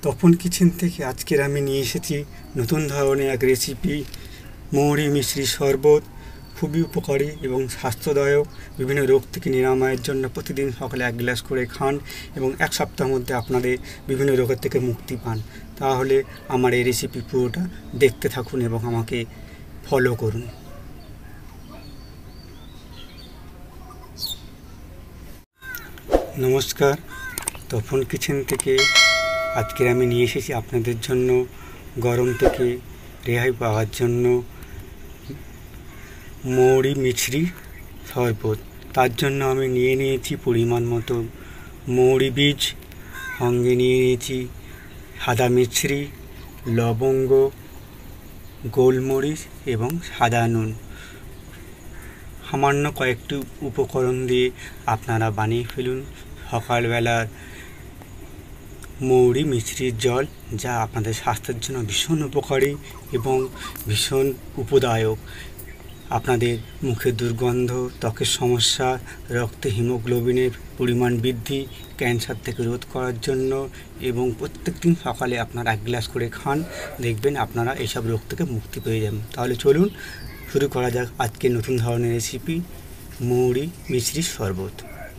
Tapan kitchen থেকে আজকের আমি নিয়ে এসেছি নতুন ধরনের এক রেসিপি, মৌরি মিশ্রি শরবত। খুবই উপকারী এবং স্বাস্থ্যদায়ক। বিভিন্ন রোগ থেকে নিরাময়ের জন্য প্রতিদিন সকালে 1 গ্লাস করে খান এবং 1 সপ্তাহের মধ্যে আপনাদের বিভিন্ন রোগের থেকে মুক্তি পান। তাহলে আমার এই রেসিপি পুরোটা দেখতে থাকুন এবং আমাকে ফলো করুন। নমস্কার, তপন কিচেন থেকে আজকের আমি নিয়ে এসেছি আপনাদের জন্য গরম থেকে রেহাই পাওয়ার জন্য মৌরি মিছরি শরবত। তার জন্য আমি নিয়ে নিয়েছি পরিমাণ মতো মৌরি বীজ, সঙ্গে নিয়ে নিয়েছি সাদা মিছরি, লবঙ্গ, গোলমরিচ এবং সাদা নুন। সামান্য কয়েকটি উপকরণ দিয়ে আপনারা বানিয়ে ফেলুন সকালবেলার মৌরি মিছরির জল, যা আপনাদের স্বাস্থ্যের জন্য ভীষণ উপকারী এবং ভীষণ উপদায়ক। আপনাদের মুখের দুর্গন্ধ, ত্বকের সমস্যা, রক্তে হিমোগ্লোবিনের পরিমাণ বৃদ্ধি, ক্যান্সার থেকে রোধ করার জন্য এবং প্রত্যেক দিন সকালে আপনারা 1 গ্লাস করে খান, দেখবেন আপনারা এইসব রোগ থেকে মুক্তি পেয়ে যাবেন। তাহলে চলুন শুরু করা যাক আজকে নতুন ধরনের রেসিপি, মৌরি মিছরি শরবত।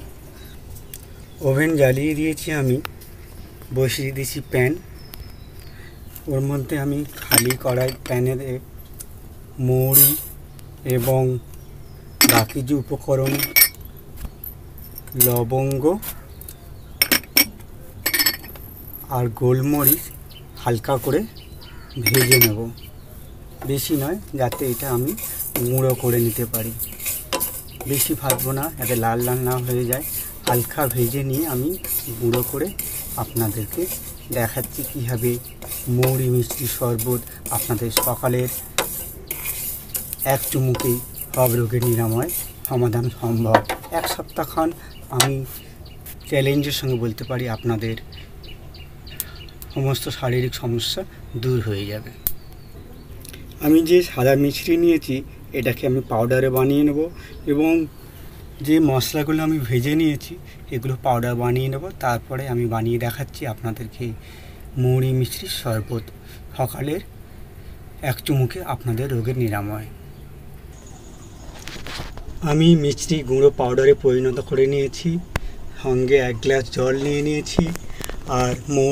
ওভেন জ্বালিয়ে দিয়েছি, আমি বসিয়ে দিয়েছি প্যান। ওর মধ্যে আমি খালি কড়াই প্যানে মৌরি এবং বাকি যে উপকরণ লবঙ্গ আর গোলমরিচ হালকা করে ভেজে নেব, বেশি নয়, যাতে এটা আমি গুঁড়ো করে নিতে পারি। বেশি ভাজবো না, যাতে লাল লাল না হয়ে যায়। হালকা ভেজে নিয়ে আমি গুঁড়ো করে আপনাদেরকে দেখাচ্ছি কীভাবে মৌরি মিছরি শরবত আপনাদের সকালের এক চুমুকেই সব রোগের নিরাময় সমাধান সম্ভব। 1 সপ্তাহ খান, আমি চ্যালেঞ্জের সঙ্গে বলতে পারি আপনাদের সমস্ত শারীরিক সমস্যা দূর হয়ে যাবে। আমি যে সাদা মিছরি নিয়েছি এটাকে আমি পাউডারে বানিয়ে নেব এবং যে মশলাগুলো আমি ভেজে নিয়েছি এগুলো পাউডার বানিয়ে নেব। তারপরে আমি বানিয়ে দেখাচ্ছি আপনাদেরকে মৌরি মিছরি শরবত, সকালের এক চুমুকে আপনাদের রোগের নিরাময়। আমি মিছরি গুঁড়ো পাউডারে পরিণত করে নিয়েছি, সঙ্গে 1 গ্লাস জল নিয়ে নিয়েছি আর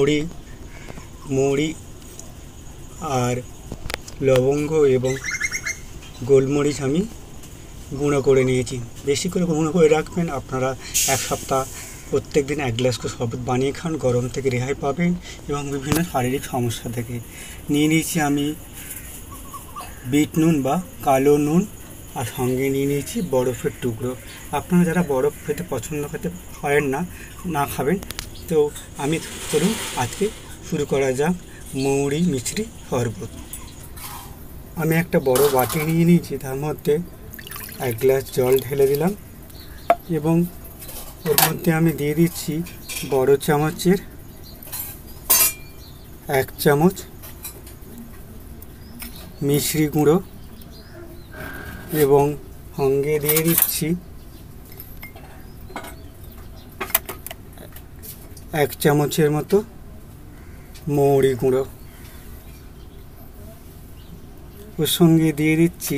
মৌরি আর লবঙ্গ এবং গোলমরিচ আমি গুঁড়ো করে নিয়েছি। বেশি করে গুঁড়ো করে রাখবেন, আপনারা 1 সপ্তাহ প্রত্যেক দিন 1 গ্লাস করে শরবত বানিয়ে খান, গরম থেকে রেহাই পাবেন এবং বিভিন্ন শারীরিক সমস্যা থেকে। নিয়ে নিয়েছি আমি বিট নুন বা কালো নুন, আর সঙ্গে নিয়ে নিয়েছি বরফের টুকরো। আপনারা যারা বরফ খেতে পছন্দ করেন না খাবেন, তো আমি চলুন আজকে শুরু করা যাক মৌরি মিছরি শরবত। আমি একটা বড় বাটি নিয়ে নিয়েছি, তার মধ্যে 1 গ্লাস জল ঢেলে দিলাম এবং ওর মধ্যে আমি দিয়ে দিচ্ছি বড় চামচের 1 চামচ মিছরি গুঁড়ো এবং সঙ্গে দিয়ে দিচ্ছি 1 চামচের মতো মৌরি গুঁড়ো। ওর সঙ্গে দিয়ে দিচ্ছি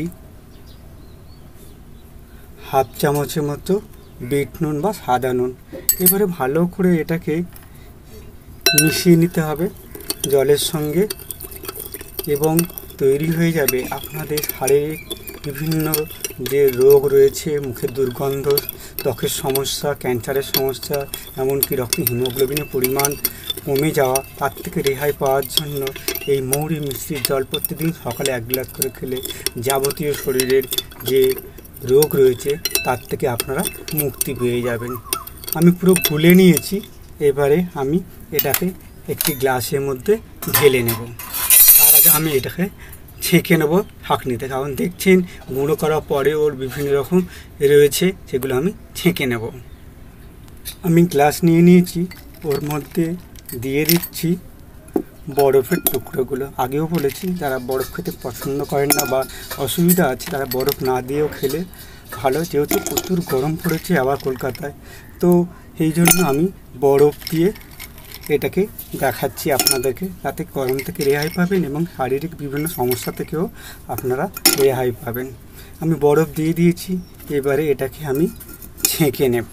1/2 চামচের মতো বিট নুন বা সাদা নুন। এবারে ভালো করে এটাকে মিশিয়ে নিতে হবে জলের সঙ্গে এবং তৈরি হয়ে যাবে আপনাদের শারীরিক বিভিন্ন যে রোগ রয়েছে, মুখের দুর্গন্ধ, ত্বকের সমস্যা, ক্যান্সারের সমস্যা, এমনকি রক্তে হিমোগ্লোবিনের পরিমাণ কমে যাওয়া, তার থেকে রেহাই পাওয়ার জন্য এই মৌরি মিছরির জল প্রতিদিন সকালে 1 গ্লাস করে খেলে যাবতীয় শরীরের যে রোগ রয়েছে তার থেকে আপনারা মুক্তি পেয়ে যাবেন। আমি পুরো গুলে নিয়েছি, এবারে আমি এটাকে একটি গ্লাসের মধ্যে ঢেলে নেব। তার আগে আমি এটাকে ছেঁকে নেব ছাঁকনিতে, কারণ দেখছেন গুঁড়ো করার পরে ওর বিভিন্ন রকম রয়েছে, সেগুলো আমি ছেঁকে নেব। আমি গ্লাস নিয়ে নিয়েছি, ওর মধ্যে দিয়ে দিচ্ছি বরফের টুকরোগুলো। আগেও বলেছি যারা বরফ খেতে পছন্দ করেন না বা অসুবিধা আছে তারা বরফ না দিয়েও খেলে ভালো, যেহেতু প্রচুর গরম পড়েছে আবার কলকাতায়, তো এই জন্য আমি বরফ দিয়ে এটাকে দেখাচ্ছি আপনাদেরকে, তাতে গরম থেকে রেহাই পাবেন এবং শারীরিক বিভিন্ন সমস্যা থেকেও আপনারা রেহাই পাবেন। আমি বরফ দিয়ে দিয়েছি, এবারে এটাকে আমি ছেঁকে নেব।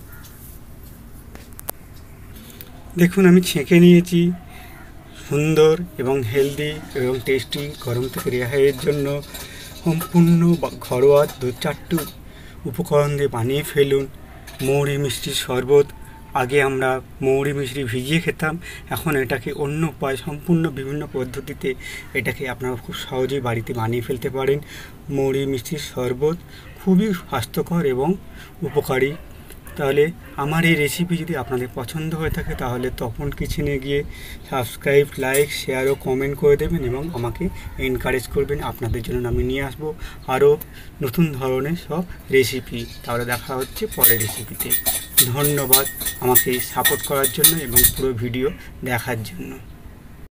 দেখুন আমি ছেঁকে নিয়েছি। সুন্দর এবং হেলদি এবং টেস্টি গরম থেকে রেহাইয়ের জন্য সম্পূর্ণ ঘরোয়া 2-4টি উপকরণ দিয়ে বানিয়ে ফেলুন মৌরি মিষ্টির শরবত। আগে আমরা মৌরি মিষ্টি ভিজিয়ে খেতাম, এখন এটাকে অন্য উপায় সম্পূর্ণ বিভিন্ন পদ্ধতিতে এটাকে আপনারা খুব সহজেই বাড়িতে বানিয়ে ফেলতে পারেন। মৌরি মিষ্টির শরবত খুবই স্বাস্থ্যকর এবং উপকারী। তাহলে আমার এই রেসিপি যদি আপনাদের পছন্দ হয়ে থাকে তাহলে তপন কিচেনে গিয়ে সাবস্ক্রাইব, লাইক, শেয়ার ও কমেন্ট করে দেবেন এবং আমাকে এনকারেজ করবেন। আপনাদের জন্য আমি নিয়ে আসবো আরও নতুন ধরনের সব রেসিপি। তাহলে দেখা হচ্ছে পরের রেসিপিতে। ধন্যবাদ আমাকে সাপোর্ট করার জন্য এবং পুরো ভিডিও দেখার জন্য।